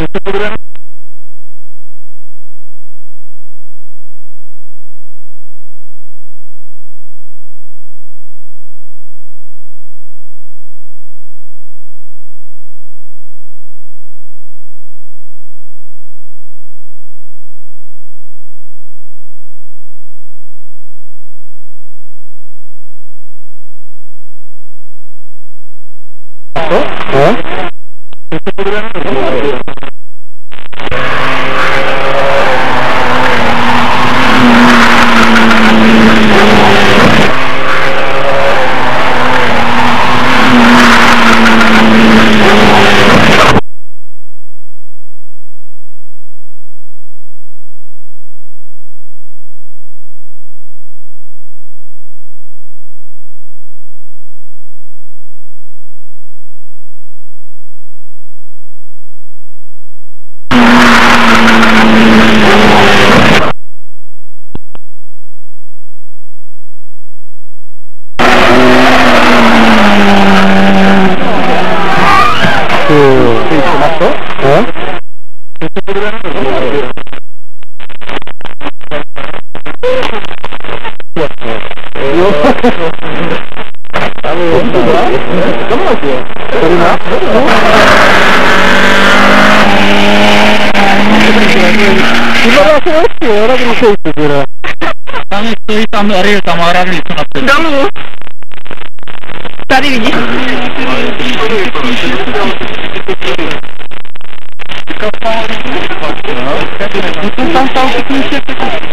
Там стоит, там рельс, там разница на плече. Да ну. Смотри, видишь? Там стал такие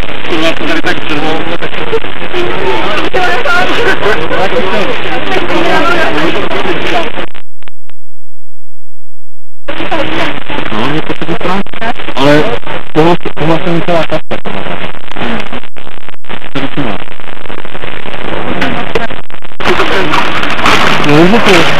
No, je to taky stran, ale tohle se mi celá kasta pomáhá. No, to ještě,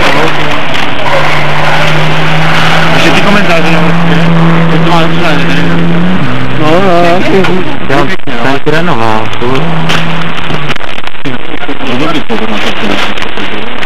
takže ty komentáře na vrstě, to má nepřináže tady. No, já jsem trénoval, to dobrý pozor na to.